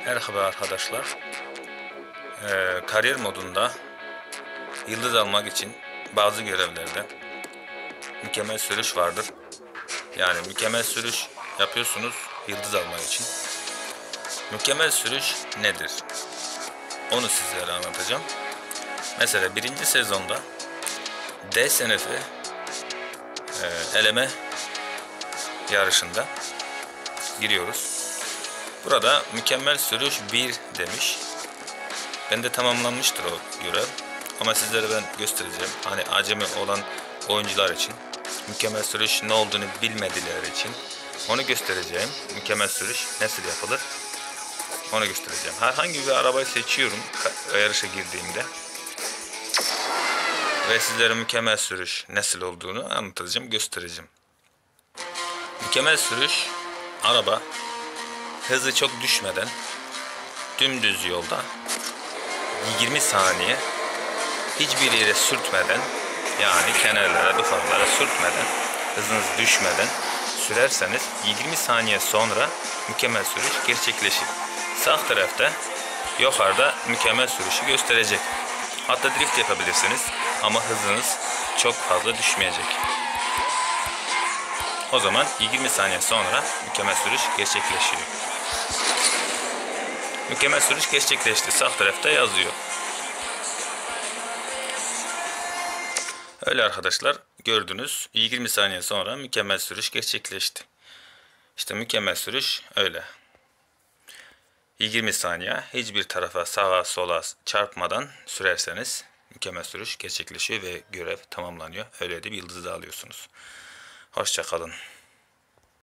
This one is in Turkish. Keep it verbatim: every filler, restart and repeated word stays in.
Merhaba arkadaşlar. Ee, kariyer modunda yıldız almak için bazı görevlerde mükemmel sürüş vardır. Yani mükemmel sürüş yapıyorsunuz yıldız almak için. Mükemmel sürüş nedir? Onu sizlere anlatacağım. Mesela birinci sezonda D sınıfı e, eleme yarışında giriyoruz. Burada mükemmel sürüş bir demiş. Ben de tamamlanmıştır o görev. Ama sizlere ben göstereceğim. Hani acemi olan oyuncular için, mükemmel sürüş ne olduğunu bilmediler için onu göstereceğim. Mükemmel sürüş nasıl yapılır onu göstereceğim. Herhangi bir arabayı seçiyorum yarışa girdiğimde. Ve sizlere mükemmel sürüş nasıl olduğunu anlatacağım, göstereceğim. Mükemmel sürüş, araba hızı çok düşmeden dümdüz yolda yirmi saniye hiçbir yere sürtmeden, yani kenarlara, duvarlara sürtmeden, hızınız düşmeden sürerseniz yirmi saniye sonra mükemmel sürüş gerçekleşir. Sağ tarafta yukarıda mükemmel sürüşü gösterecek. Hatta drift yapabilirsiniz ama hızınız çok fazla düşmeyecek. O zaman yirmi saniye sonra mükemmel sürüş gerçekleşiyor. Mükemmel sürüş gerçekleşti. Sağ tarafta yazıyor. Öyle arkadaşlar, gördünüz. yirmi saniye sonra mükemmel sürüş gerçekleşti. İşte mükemmel sürüş öyle. yirmi saniye hiçbir tarafa sağa sola çarpmadan sürerseniz mükemmel sürüş gerçekleşiyor ve görev tamamlanıyor. Öyle de bir yıldız da alıyorsunuz. Hoşça kalın.